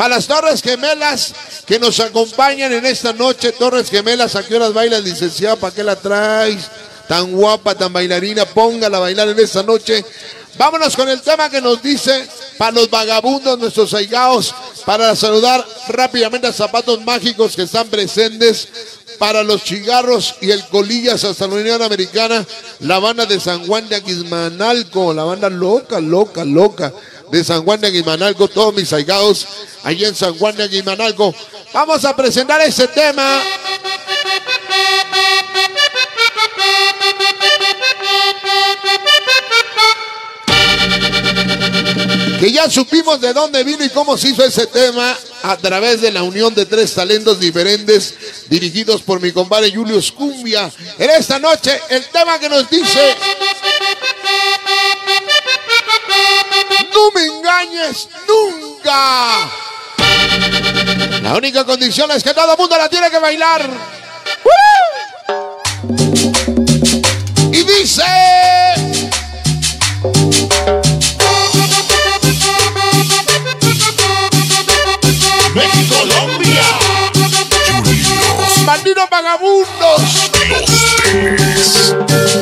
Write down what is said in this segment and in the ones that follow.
Para las Torres Gemelas que nos acompañan en esta noche. Torres Gemelas, ¿a qué horas bailas, licenciada? ¿Para qué la traes? Tan guapa, tan bailarina, póngala a bailar en esta noche. Vámonos con el tema que nos dice, para los vagabundos, nuestros ahigaos, para saludar rápidamente a Zapatos Mágicos que están presentes, para los Chigarros y el Colillas hasta la Unión Americana, la banda de San Juan de Aquismanalco, la banda loca de San Juan de Aquismanalco, todos mis ahigaos allí en San Juan de Aquismanalco. Vamos a presentar ese tema. Que ya supimos de dónde vino y cómo se hizo ese tema a través de la unión de tres talentos diferentes dirigidos por mi compadre Julius Cumbia. En esta noche el tema que nos dice: no me engañes nunca. La única condición es que todo el mundo la tiene que bailar. Y dice: México, Colombia, malditos vagabundos, los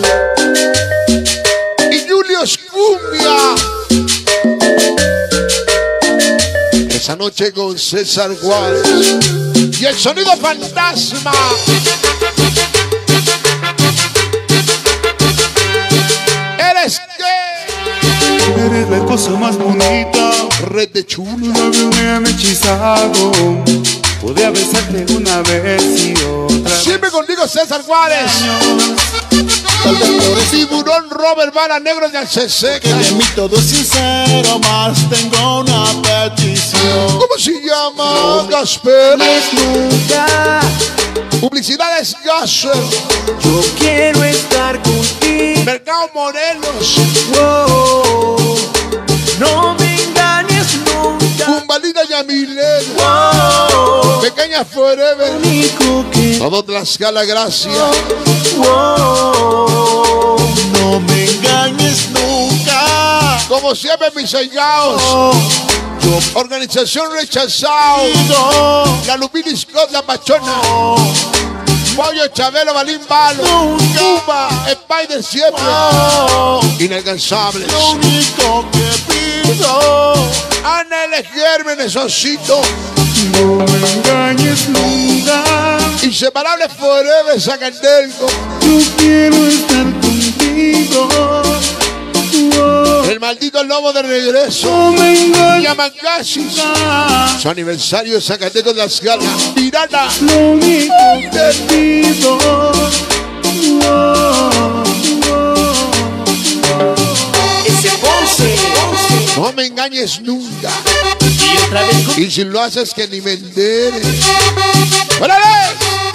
y Julius Cumbia. Esa noche con César Juárez y el sonido fantasma. ¿Eres qué? Eres la cosa más bonita, Red de chulo. me han hechizado. Podía besarte una vez y otra vez. Siempre contigo César Juárez. Tal vez por eso Tiburón Robert Bala Negro de Alceseca. que de mí todo es sincero, más tengo una petición. ¿Cómo se llama? Gasper. Nunca, Publicidades Gasper. yo quiero estar contigo. Mercado Morelos. Wow, no me engañes nunca. Cumbalina Yamilena. Wow, Pequeña Forever. único que Todo Tlaxcala, gracias. wow, No me engañes nunca. Como siempre, mis ahigaos. Organización Rechazado. Yo La Lupini Scott, la Pachona. Pollo Chabelo, Balín Balo. Cuba, Spider siempre. Inalcanzables. lo único que pido. Ana L. Gérmenes, Osito. No me engañes nunca, Inseparable Forever, Zacantelco. yo quiero estar contigo. El maldito lobo de regreso. No me engañes Yamangasis. nunca, Su aniversario de Zacatecas de las Galas. Pirata. lo único que pido. ese Ponce. No me engañes nunca. Y otra vez con Y si lo haces, que ni me entere. ¡Órale!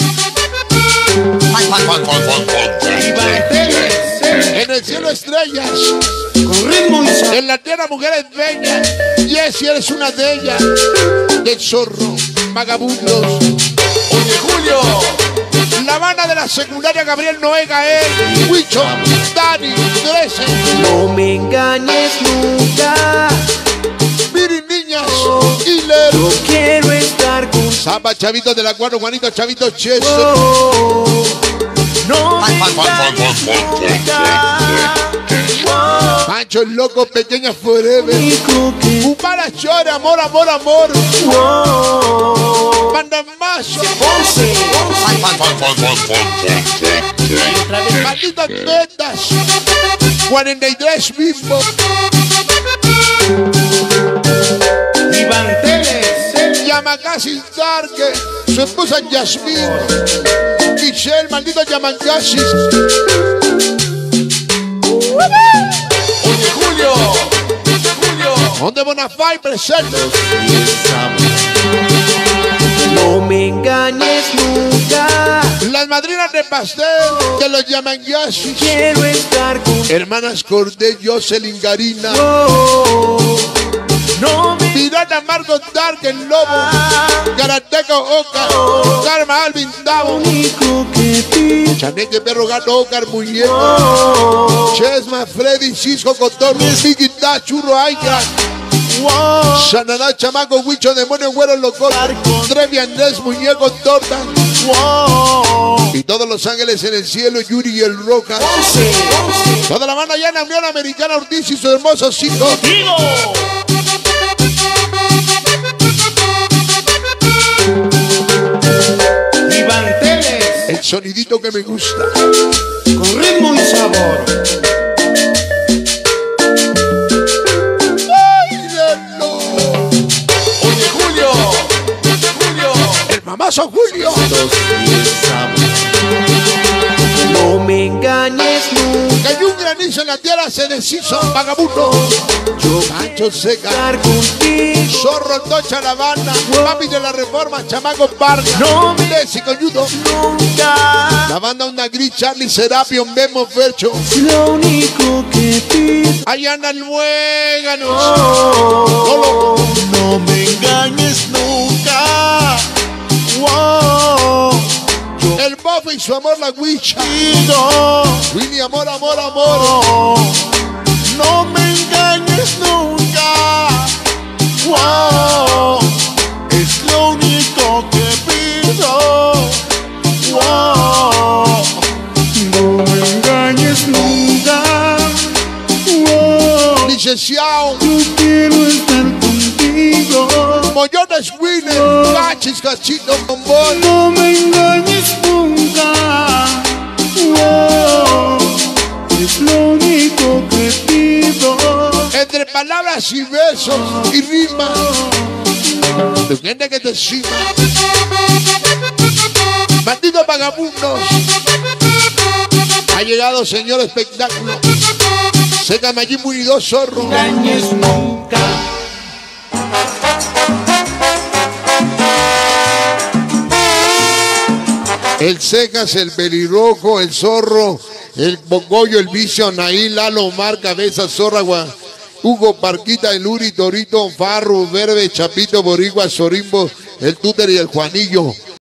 En el cielo estrellas, Con ritmo y sabor. en la tierra mujeres bellas. Y si eres una de ellas. Del zorro, vagabundos. Oye, Julio, La banda de la secundaria Gabriel Noé Gael, Huicho, Dani, 13, no me engañes nunca. Miri Niñas, Hiller, Yo quiero estar contigo. Zapa, Chavitos de la Cuarto, Juanito, Chavito, Cheso, No me engañes nunca. Pancho el Loco, Pequeña Forever, Único que Upara Chore, Amor, Amor, Amor, wow. Banda Mazo, Ponce. Y otra vez Malditas Betas, 43 Bimbo, Iván Teles, Yamagasis Darke, su esposa Yasmín, Michelle, maldito Yamagasis. oye, Julio, Donde Bonafide presente. no me engañes nunca. Las madrinas de pastel que los llaman Yasis. Quiero estar contigo. Hermanas Cordé, Jocelyn Garina. No me Pirata Marcos Dark, el Lobo. Karateca Oca. Karma Alvin Davo. único que pido. Chaneque Perro Gato Ocar Muñeco. Chesma Freddy Cisco Cotorno. Miki Churro Aica. Wow. Sananá, chamaco, Huicho, demonio, güero, loco. Trevi, Andrés, muñeco, torta. Wow. Y todos los ángeles en el cielo, Yuri y el Roca. Toda la mano allá en la Unión Americana, Ortiz y sus hermosos hijos. ¡Vivo! Iván Teles, El sonidito que me gusta. con ritmo y sabor. ¡Báilalo! Oye, Julio. Julio. El mamazo Julio. No me engañes nunca. Cayó un granizo en la tierra, se deshizo, vagabundo. Pancho Seca. Estar contigo. Zorro, Tocha, La Habana, Papi de la Reforma, Chamaco Vargas, No me Desi Coyudo, nunca. la banda Onda Gris, Charlie Serapio, Memo Fercho, Lo único que pido. ahí anda el muégano, Oh, No me engañes nunca. Wow. el Bofe y su amor, la Huicha, Pido. Willy, amor, amor, amor, Oh. No me engañes nunca. Wow. Es lo único que pido. Wow. No me engañes nunca. Oh, licenciado, yo quiero estar contigo. Mollones Winner, Cachis, Cachito, Bombón, No me engañes nunca. Oh, es lo único que pido. entre palabras y besos y rimas, de gente que te encima, malditos vagabundos, ha llegado señor espectáculo, Seca Mayín Murido Zorro, engañes nunca. el Secas, el Pelirrojo, el Zorro, el Bogollo, el Vicio, Naí, Lalo, Omar, Cabeza, Zorra, Hugo, Parquita, el Uri, Torito, Farru, Verde, Chapito, Borigua, Sorimbo, el Túter y el Juanillo.